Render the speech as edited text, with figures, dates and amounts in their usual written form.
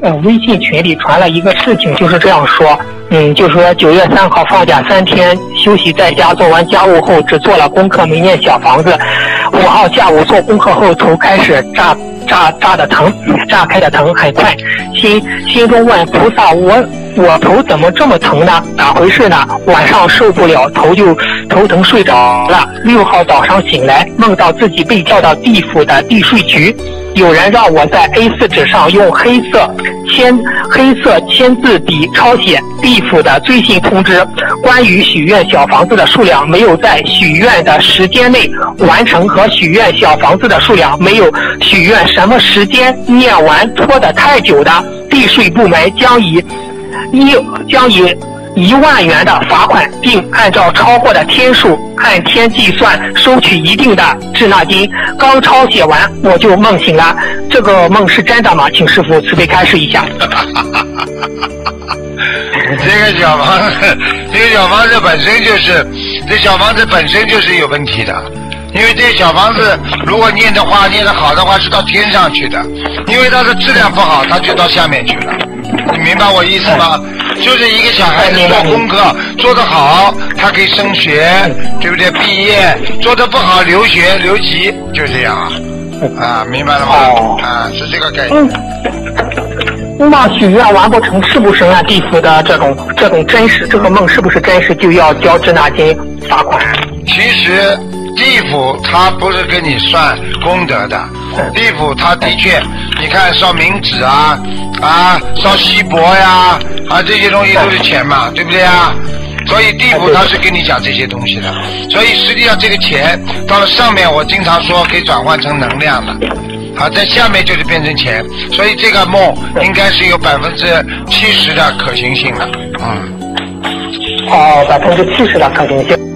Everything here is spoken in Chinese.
微信群里传了一个事情，就是这样说，就说9月3号放假3天休息在家，做完家务后只做了功课，没念小房子。5号下午做功课后头开始炸开的疼，很快，心中问菩萨，我头怎么这么疼呢？咋回事呢？晚上受不了，头疼睡着了。6号早上醒来，梦到自己被叫到地府的地税局，有人让我在 A4 纸上用黑色签字笔抄写地府的追信通知，关于许愿小房子的数量没有在许愿的时间内完成和许愿小房子的数量没有许愿什么时间念完拖得太久的，地税部门将以1万元的罚款，并按照超过的天数按天计算收取一定的滞纳金。刚抄写完我就梦醒了，这个梦是真的吗？请师父慈悲开示一下。 这个小房子本身就是有问题的，因为这小房子如果念得好的话是到天上去的，因为它的质量不好，它就到下面去了。你明白我意思吗？就是一个小孩子做功课做得好，他可以升学，对不对？毕业做得不好，留学留级，就这样啊，明白了吗？是这个概念。 那许愿完不成，是不是按地府的这种真实，这个梦是不是真实就要交滞纳金罚款？ 其实地府他不是跟你算功德的，地府他的确，你看烧冥纸烧锡箔呀，这些东西都是钱嘛，对不对啊？所以地府他是跟你讲这些东西的，所以实际上这个钱到了上面，我经常说可以转换成能量的，在下面就是变成钱，所以这个梦应该是有70%的可行性的。 70%的可行性。